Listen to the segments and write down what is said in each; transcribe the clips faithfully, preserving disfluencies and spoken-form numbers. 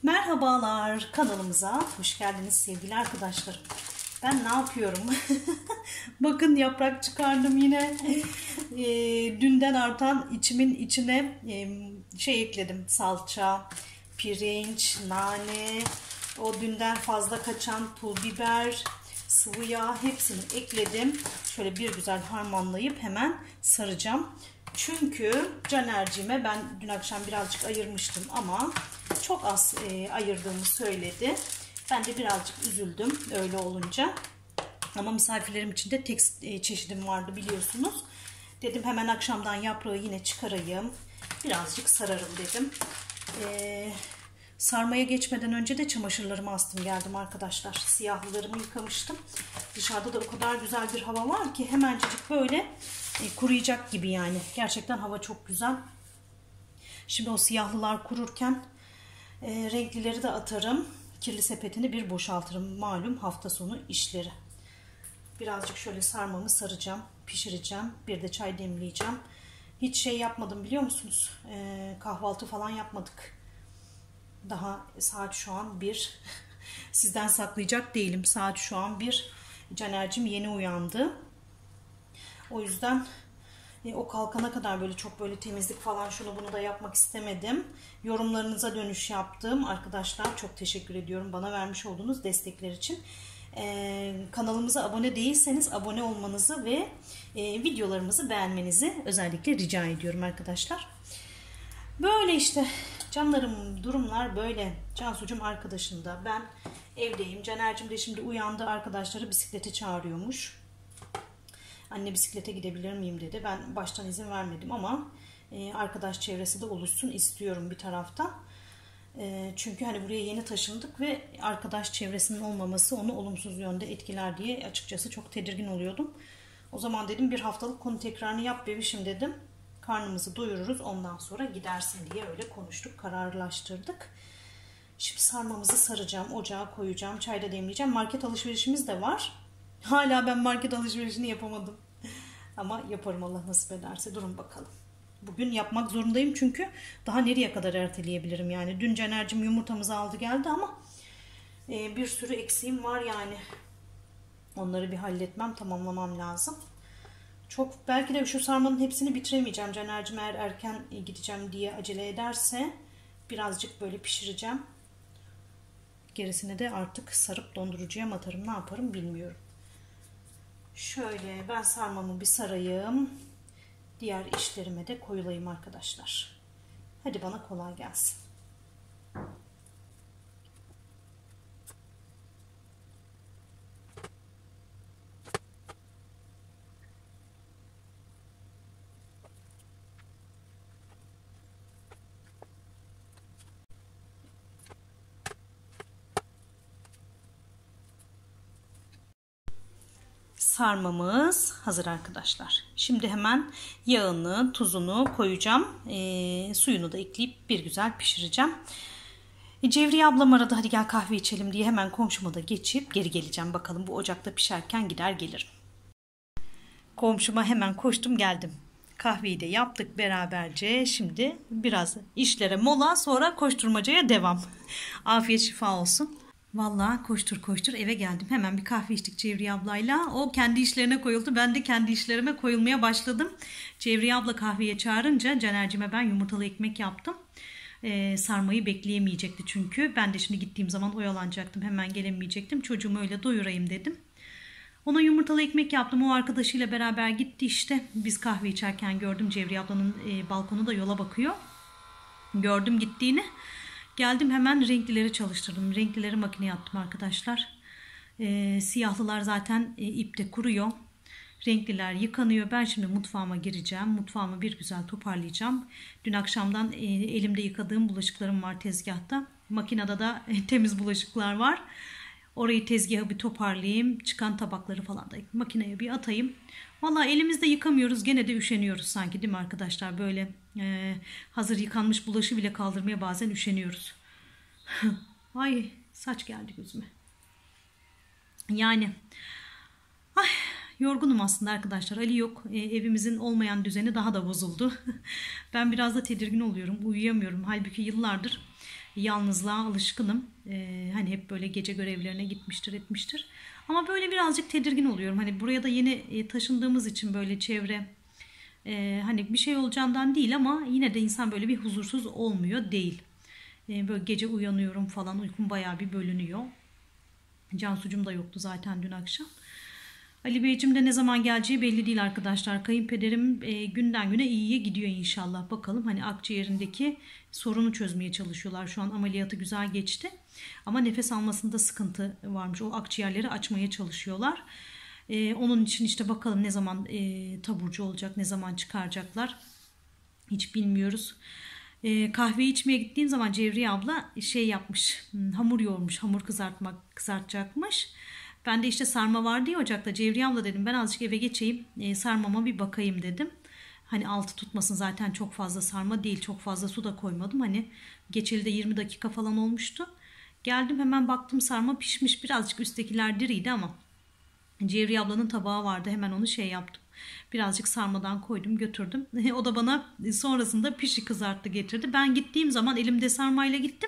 Merhabalar, kanalımıza hoş geldiniz sevgili arkadaşlarım. Ben ne yapıyorum? Bakın yaprak çıkardım yine. E, dünden artan içimin içine e, şey ekledim. Salça, pirinç, nane, o dünden fazla kaçan pul biber, sıvı yağ hepsini ekledim. Şöyle bir güzel harmanlayıp hemen saracağım. Çünkü Caner'cime ben dün akşam birazcık ayırmıştım ama çok az e, ayırdığımı söyledi. Ben de birazcık üzüldüm öyle olunca. Ama misafirlerim için de tek e, çeşidim vardı biliyorsunuz. Dedim hemen akşamdan yaprağı yine çıkarayım. Birazcık sararım dedim. E, sarmaya geçmeden önce de çamaşırlarımı astım geldim arkadaşlar. Siyahlarımı yıkamıştım. Dışarıda da o kadar güzel bir hava var ki hemencecik böyle e, kuruyacak gibi yani. Gerçekten hava çok güzel. Şimdi o siyahlılar kururken e, renklileri de atarım. Kirli sepetini bir boşaltırım. Malum hafta sonu işleri. Birazcık şöyle sarmamı saracağım. Pişireceğim. Bir de çay demleyeceğim. Hiç şey yapmadım biliyor musunuz? E, kahvaltı falan yapmadık. Daha saat şu an bir. Sizden saklayacak değilim. Saat şu an bir. Caner'cim yeni uyandı. O yüzden e, o kalkana kadar böyle çok böyle temizlik falan şunu bunu da yapmak istemedim. Yorumlarınıza dönüş yaptım. Arkadaşlar çok teşekkür ediyorum bana vermiş olduğunuz destekler için. Ee, kanalımıza abone değilseniz abone olmanızı ve e, videolarımızı beğenmenizi özellikle rica ediyorum arkadaşlar. Böyle işte canlarım, durumlar böyle. Cansucum arkadaşında, ben evdeyim. Caner'cim de şimdi uyandı, arkadaşları bisiklete çağırıyormuş. Anne bisiklete gidebilir miyim dedi. Ben baştan izin vermedim ama e, arkadaş çevresi de oluşsun istiyorum bir taraftan. E, çünkü hani buraya yeni taşındık ve arkadaş çevresinin olmaması onu olumsuz yönde etkiler diye açıkçası çok tedirgin oluyordum. O zaman dedim bir haftalık konu tekrarını yap bebişim dedim. Karnımızı doyururuz ondan sonra gidersin diye öyle konuştuk, kararlaştırdık. Şimdi sarmamızı saracağım, ocağa koyacağım, çayda demleyeceğim. Market alışverişimiz de var. Hala ben market alışverişini yapamadım. Ama yaparım Allah nasip ederse. Durun bakalım. Bugün yapmak zorundayım çünkü daha nereye kadar erteleyebilirim yani. Dün Caner'cim yumurtamızı aldı geldi ama e, bir sürü eksiğim var yani. Onları bir halletmem, tamamlamam lazım. Çok belki de şu sarmanın hepsini bitiremeyeceğim. Caner'cim eğer erken gideceğim diye acele ederse birazcık böyle pişireceğim. Gerisini de artık sarıp dondurucuya mı atarım, ne yaparım bilmiyorum. Şöyle ben sarmamı bir sarayım. Diğer işlerime de koyulayım arkadaşlar. Hadi bana kolay gelsin. Sarmamız hazır arkadaşlar. Şimdi hemen yağını, tuzunu koyacağım. E, suyunu da ekleyip bir güzel pişireceğim. E, Cevriye ablam aradı hadi gel kahve içelim diye hemen komşuma da geçip geri geleceğim. Bakalım bu ocakta pişerken gider gelirim. Komşuma hemen koştum geldim. Kahveyi de yaptık beraberce. Şimdi biraz işlere mola, sonra koşturmacaya devam. Afiyet şifa olsun. Vallahi koştur koştur eve geldim. Hemen bir kahve içtik Cevriye ablayla. O kendi işlerine koyuldu. Ben de kendi işlerime koyulmaya başladım. Cevriye abla kahveye çağırınca Caner'cime ben yumurtalı ekmek yaptım. Ee, sarmayı bekleyemeyecekti çünkü. Ben de şimdi gittiğim zaman oyalanacaktım. Hemen gelemeyecektim. Çocuğumu öyle doyurayım dedim. Ona yumurtalı ekmek yaptım. O arkadaşıyla beraber gitti işte. Biz kahve içerken gördüm. Cevriye ablanın e, balkonu da yola bakıyor. Gördüm gittiğini. Geldim hemen renklileri çalıştırdım. Renklileri makineye attım arkadaşlar. E, siyahlılar zaten e, ipte kuruyor. Renkliler yıkanıyor. Ben şimdi mutfağıma gireceğim. Mutfağımı bir güzel toparlayacağım. Dün akşamdan e, elimde yıkadığım bulaşıklarım var tezgahta. Makinede da e, temiz bulaşıklar var. Orayı tezgahı bir toparlayayım. Çıkan tabakları falan da makineye bir atayım. Vallahi elimizde yıkamıyoruz. Gene de üşeniyoruz sanki değil mi arkadaşlar? Böyle e, hazır yıkanmış bulaşı bile kaldırmaya bazen üşeniyoruz. Ay saç geldi gözüme. Yani ay, yorgunum aslında arkadaşlar. Ali yok. E, evimizin olmayan düzeni daha da bozuldu. Ben biraz da tedirgin oluyorum. Uyuyamıyorum. Halbuki yıllardır Yalnızlığa alışkınım. Ee, hani hep böyle gece görevlerine gitmiştir etmiştir. Ama böyle birazcık tedirgin oluyorum. Hani buraya da yeni e, taşındığımız için böyle çevre e, hani bir şey olacağından değil ama yine de insan böyle bir huzursuz olmuyor değil. E, böyle gece uyanıyorum falan, uykum bayağı bir bölünüyor. Cansucum da yoktu zaten dün akşam. Ali Beyciğim de ne zaman geleceği belli değil arkadaşlar. Kayınpederim e, günden güne iyiye gidiyor inşallah. Bakalım, hani akciğerindeki sorunu çözmeye çalışıyorlar. Şu an ameliyatı güzel geçti. Ama nefes almasında sıkıntı varmış. O akciğerleri açmaya çalışıyorlar. E, onun için işte bakalım ne zaman e, taburcu olacak, ne zaman çıkaracaklar. Hiç bilmiyoruz. E, kahve içmeye gittiğim zaman Cevriye abla şey yapmış. Hamur yoğurmuş. Hamur kızartmak kızartacakmış. Ben de işte sarma vardı ya ocakta. Cevriye abla dedim, ben azıcık eve geçeyim, e, sarmama bir bakayım dedim. Hani altı tutmasın, zaten çok fazla sarma değil. Çok fazla su da koymadım. Hani geçeli de yirmi dakika falan olmuştu. Geldim hemen baktım, sarma pişmiş. Birazcık üsttekiler diriydi ama Cevriye ablanın tabağı vardı. Hemen onu şey yaptım. Birazcık sarmadan koydum götürdüm. O da bana sonrasında pişi kızarttı getirdi. Ben gittiğim zaman elimde sarmayla gittim.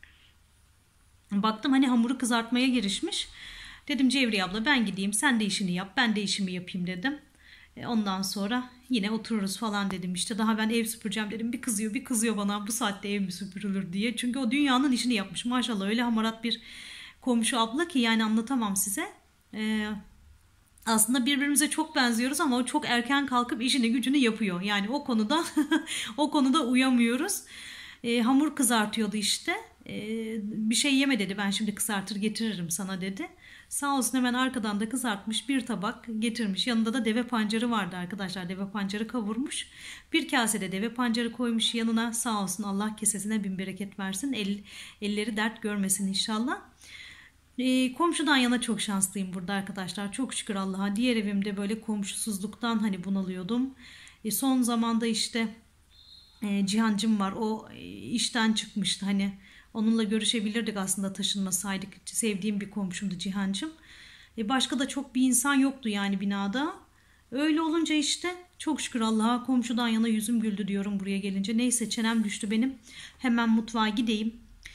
Baktım hani hamuru kızartmaya girişmiş. Dedim Cevriye abla ben gideyim, sen de işini yap, ben de işimi yapayım dedim. Ondan sonra yine otururuz falan dedim. İşte daha ben ev süpüreceğim dedim. Bir kızıyor bir kızıyor bana, bu saatte ev mi süpürülür diye. Çünkü o dünyanın işini yapmış maşallah, öyle hamarat bir komşu abla ki yani anlatamam size. Ee, aslında birbirimize çok benziyoruz ama o çok erken kalkıp işini gücünü yapıyor. Yani o konuda o konuda uyamıyoruz. Ee, hamur kızartıyordu işte. Ee, bir şey yeme dedi, ben şimdi kızartır getiririm sana dedi. Sağ olsun hemen arkadan da kızartmış, bir tabak getirmiş. Yanında da deve pancarı vardı arkadaşlar. Deve pancarı kavurmuş. Bir kasede deve pancarı koymuş yanına. Sağ olsun, Allah kesesine bin bereket versin. El, elleri dert görmesin inşallah. E, komşudan yana çok şanslıyım burada arkadaşlar. Çok şükür Allah'a. Diğer evimde böyle komşusuzluktan hani bunalıyordum. E, son zamanda işte e, Cihancım var. O e, işten çıkmıştı hani. Onunla görüşebilirdik aslında taşınmasaydık. Sevdiğim bir komşumdu Cihancım. E başka da çok bir insan yoktu yani binada. Öyle olunca işte çok şükür Allah'a, komşudan yana yüzüm güldü diyorum buraya gelince. Neyse çenem düştü benim. Hemen mutfağa gideyim.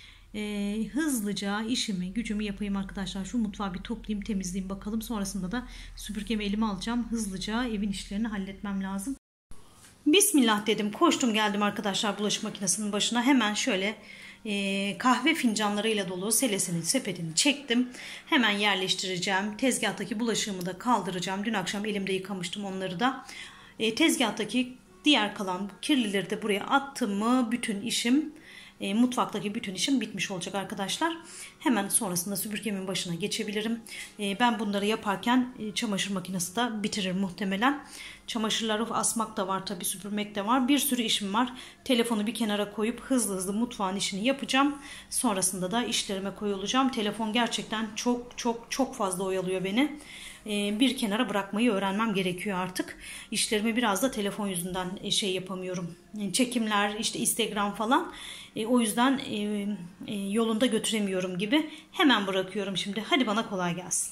E, hızlıca işimi gücümü yapayım arkadaşlar. Şu mutfağı bir toplayayım, temizleyeyim bakalım. Sonrasında da süpürgemi elime alacağım. Hızlıca evin işlerini halletmem lazım. Bismillah dedim, koştum geldim arkadaşlar bulaşık makinesinin başına. Hemen şöyle e, kahve fincanlarıyla dolu selesinin sepetini çektim. Hemen yerleştireceğim. Tezgahtaki bulaşığımı da kaldıracağım. Dün akşam elimde yıkamıştım onları da. E, tezgahtaki diğer kalan kirlileri de buraya attım mı bütün işim, E, mutfaktaki bütün işim bitmiş olacak arkadaşlar. Hemen sonrasında süpürgemin başına geçebilirim. E, ben bunları yaparken e, çamaşır makinesi de bitirir muhtemelen. Çamaşırları asmak da var tabii, süpürmek de var. Bir sürü işim var. Telefonu bir kenara koyup hızlı hızlı mutfağın işini yapacağım. Sonrasında da işlerime koyulacağım. Telefon gerçekten çok çok çok fazla oyalıyor beni. Bir kenara bırakmayı öğrenmem gerekiyor artık. İşlerimi biraz da telefon yüzünden şey yapamıyorum. Çekimler, işte Instagram falan. O yüzden yolunda götüremiyorum gibi. Hemen bırakıyorum şimdi. Hadi bana kolay gelsin.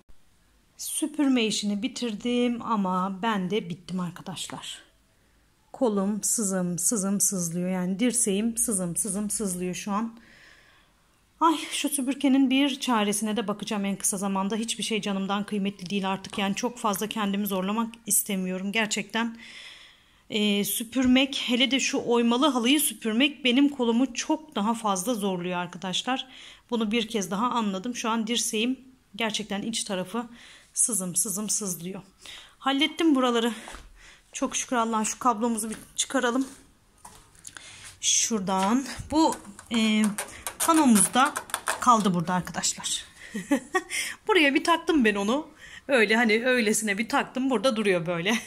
Süpürme işini bitirdim ama ben de bittim arkadaşlar. Kolum sızım sızım sızlıyor. Yani dirseğim sızım sızım sızlıyor şu an. Ay, şu süpürgenin bir çaresine de bakacağım en kısa zamanda. Hiçbir şey canımdan kıymetli değil artık. Yani çok fazla kendimi zorlamak istemiyorum. Gerçekten e, süpürmek, hele de şu oymalı halıyı süpürmek benim kolumu çok daha fazla zorluyor arkadaşlar. Bunu bir kez daha anladım. Şu an dirseğim gerçekten iç tarafı sızım sızım sızlıyor. Hallettim buraları. Çok şükür Allah'a. Şu kablomuzu bir çıkaralım. Şuradan. Bu e, panomuz da kaldı burada arkadaşlar. Buraya bir taktım ben onu. Öyle hani öylesine bir taktım. Burada duruyor böyle.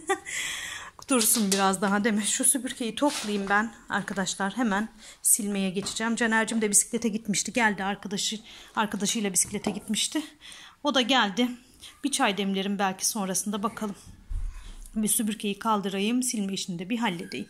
Dursun biraz daha değil mi? Şu süpürgeyi toplayayım ben arkadaşlar. Hemen silmeye geçeceğim. Caner'cim de bisiklete gitmişti. Geldi arkadaşı, arkadaşıyla bisiklete gitmişti. O da geldi. Bir çay demlerim belki sonrasında, bakalım. Bir süpürgeyi kaldırayım. Silme işini de bir halledeyim.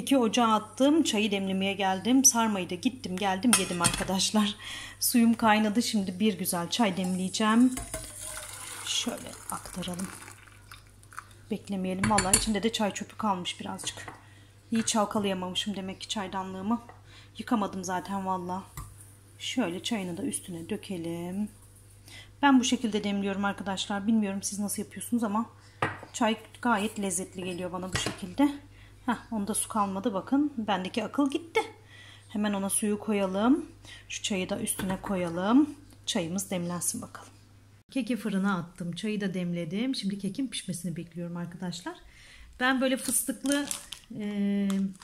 Keki ocağa attım. Çayı demlemeye geldim. Sarmayı da gittim geldim yedim arkadaşlar. Suyum kaynadı. Şimdi bir güzel çay demleyeceğim. Şöyle aktaralım. Beklemeyelim. Vallahi içinde de çay çöpü kalmış birazcık. İyi çalkalayamamışım demek ki çaydanlığımı. Yıkamadım zaten vallahi. Şöyle çayını da üstüne dökelim. Ben bu şekilde demliyorum arkadaşlar. Bilmiyorum siz nasıl yapıyorsunuz ama çay gayet lezzetli geliyor bana bu şekilde. Heh, onda su kalmadı bakın. Bendeki akıl gitti. Hemen ona suyu koyalım. Şu çayı da üstüne koyalım. Çayımız demlensin bakalım. Keki fırına attım. Çayı da demledim. Şimdi kekin pişmesini bekliyorum arkadaşlar. Ben böyle fıstıklı e,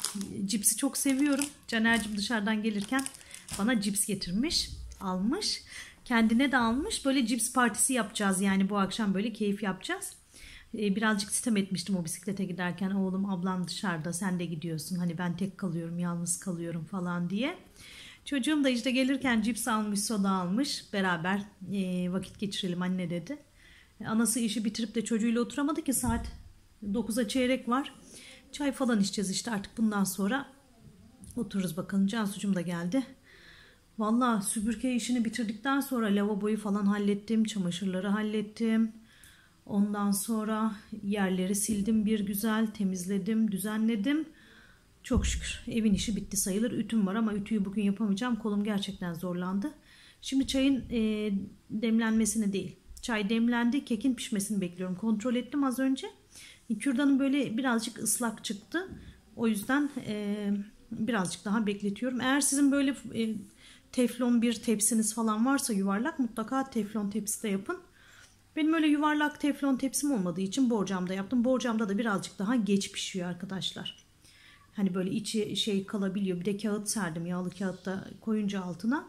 cipsi çok seviyorum. Caner'cim dışarıdan gelirken bana cips getirmiş. Almış. Kendine de almış. Böyle cips partisi yapacağız. Yani bu akşam böyle keyif yapacağız. E, birazcık sitem etmiştim o bisiklete giderken. Oğlum ablam dışarıda sen de gidiyorsun. Hani ben tek kalıyorum, yalnız kalıyorum falan diye. Çocuğum da işte gelirken cips almış, soda almış. Beraber e, vakit geçirelim anne dedi. E, anası işi bitirip de çocuğuyla oturamadı ki saat dokuza çeyrek var. Çay falan içeceğiz işte artık bundan sonra. Otururuz bakalım. Cansucuğum da geldi. Vallahi süpürge işini bitirdikten sonra lavaboyu falan hallettim. Çamaşırları hallettim. Ondan sonra yerleri sildim bir güzel. Temizledim, düzenledim. Çok şükür evin işi bitti sayılır. Ütüm var ama ütüyü bugün yapamayacağım. Kolum gerçekten zorlandı. Şimdi çayın e, demlenmesini değil. Çay demlendi. Kekin pişmesini bekliyorum. Kontrol ettim az önce. Kürdanım böyle birazcık ıslak çıktı. O yüzden e, birazcık daha bekletiyorum. Eğer sizin böyle e, teflon bir tepsiniz falan varsa yuvarlak mutlaka teflon tepside yapın. Benim öyle yuvarlak teflon tepsim olmadığı için borcamda yaptım. Borcamda da birazcık daha geç pişiyor arkadaşlar. Hani böyle içi şey kalabiliyor. Bir de kağıt serdim. Yağlı kağıtta koyunca altına.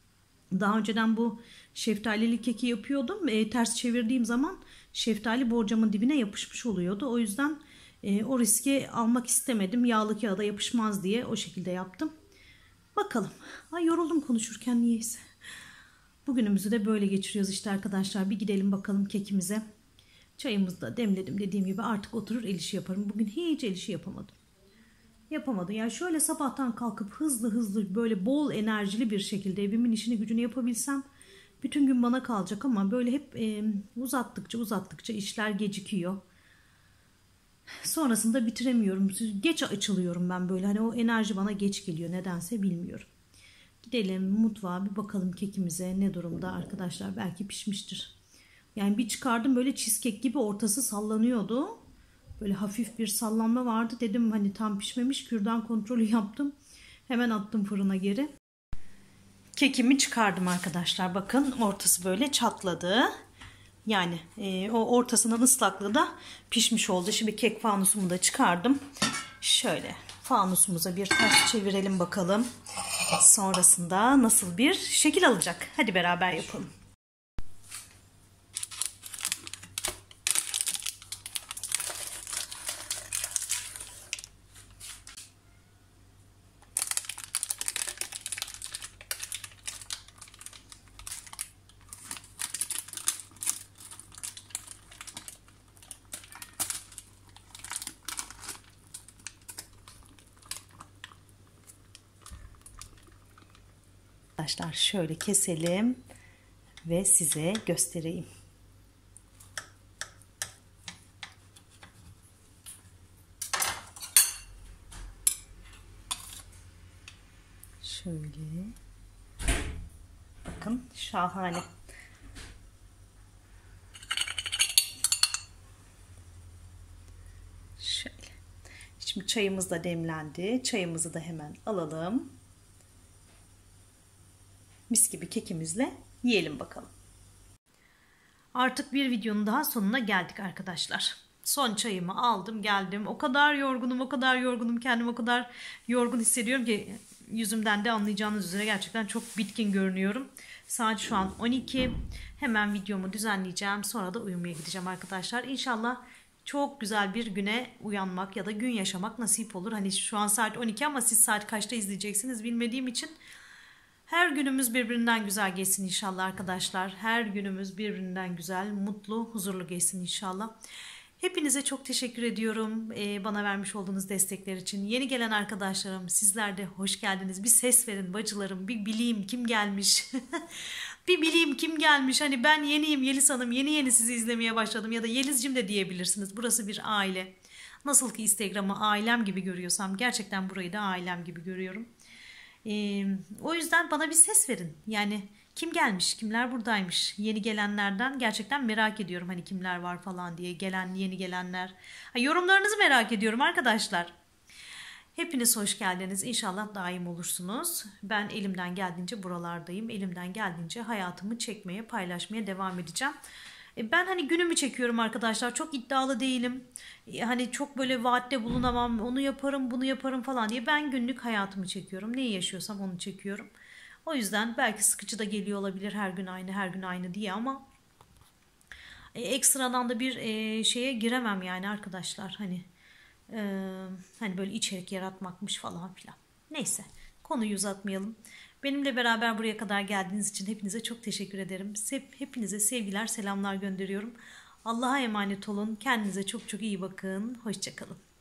Daha önceden bu şeftalili keki yapıyordum. E, ters çevirdiğim zaman şeftali borcamın dibine yapışmış oluyordu. O yüzden e, o riski almak istemedim. Yağlı kağıda yapışmaz diye o şekilde yaptım. Bakalım. Ay yoruldum konuşurken niyeyse. Bugünümüzü de böyle geçiriyoruz işte arkadaşlar. Bir gidelim bakalım kekimize. Çayımızı da demledim dediğim gibi artık oturur el işi yaparım. Bugün hiç el işi yapamadım. Yapamadım. Yani şöyle sabahtan kalkıp hızlı hızlı böyle bol enerjili bir şekilde evimin işini gücünü yapabilsem bütün gün bana kalacak ama böyle hep e, uzattıkça uzattıkça işler gecikiyor. Sonrasında bitiremiyorum. Geç açılıyorum ben böyle. Hani o enerji bana geç geliyor. Nedense bilmiyorum. Gidelim mutfağa bir bakalım kekimize ne durumda arkadaşlar. Belki pişmiştir. Yani bir çıkardım böyle cheesecake gibi ortası sallanıyordu. Böyle hafif bir sallanma vardı. Dedim hani tam pişmemiş. Kürdan kontrolü yaptım. Hemen attım fırına geri. Kekimi çıkardım arkadaşlar. Bakın ortası böyle çatladı. Yani e, o ortasının ıslaklığı da pişmiş oldu. Şimdi kek fanusumu da çıkardım. Şöyle fanusumuza bir ters çevirelim bakalım. Sonrasında nasıl bir şekil alacak? Hadi beraber yapalım. Arkadaşlar şöyle keselim ve size göstereyim. Şöyle. Bakın şahane. Şöyle. Şimdi çayımız da demlendi. Çayımızı da hemen alalım. Mis gibi kekimizle yiyelim bakalım. Artık bir videonun daha sonuna geldik arkadaşlar. Son çayımı aldım geldim. O kadar yorgunum o kadar yorgunum. Kendimi o kadar yorgun hissediyorum ki yüzümden de anlayacağınız üzere gerçekten çok bitkin görünüyorum. Saat şu an on iki. Hemen videomu düzenleyeceğim. Sonra da uyumaya gideceğim arkadaşlar. İnşallah çok güzel bir güne uyanmak ya da gün yaşamak nasip olur. Hani şu an saat on iki ama siz saat kaçta izleyeceksiniz bilmediğim için. Her günümüz birbirinden güzel geçsin inşallah arkadaşlar. Her günümüz birbirinden güzel, mutlu, huzurlu geçsin inşallah. Hepinize çok teşekkür ediyorum e, bana vermiş olduğunuz destekler için. Yeni gelen arkadaşlarım, sizler de hoş geldiniz. Bir ses verin bacılarım, bir bileyim kim gelmiş. Bir bileyim kim gelmiş. Hani ben yeniyim Yeliz Hanım, yeni yeni sizi izlemeye başladım ya da Yelizcim de diyebilirsiniz. Burası bir aile. Nasıl ki Instagram'ı ailem gibi görüyorsam gerçekten burayı da ailem gibi görüyorum. Ee, o yüzden bana bir ses verin. Yani kim gelmiş, kimler buradaymış? Yeni gelenlerden gerçekten merak ediyorum. Hani kimler var falan diye gelen yeni gelenler. Ha, yorumlarınızı merak ediyorum arkadaşlar. Hepiniz hoş geldiniz. İnşallah daim olursunuz. Ben elimden geldiğince buralardayım. Elimden geldiğince hayatımı çekmeye, paylaşmaya devam edeceğim. Ben hani günümü çekiyorum arkadaşlar. Çok iddialı değilim. Hani çok böyle vaatte bulunamam. Onu yaparım, bunu yaparım falan diye. Ben günlük hayatımı çekiyorum. Neyi yaşıyorsam onu çekiyorum. O yüzden belki sıkıcı da geliyor olabilir her gün aynı, her gün aynı diye ama ekstradan da bir şeye giremem yani arkadaşlar. Hani Ee, hani böyle içerik yaratmakmış falan filan. Neyse, konuyu uzatmayalım. Benimle beraber buraya kadar geldiğiniz için hepinize çok teşekkür ederim. Hepinize sevgiler, selamlar gönderiyorum. Allah'a emanet olun. Kendinize çok çok iyi bakın. Hoşça kalın.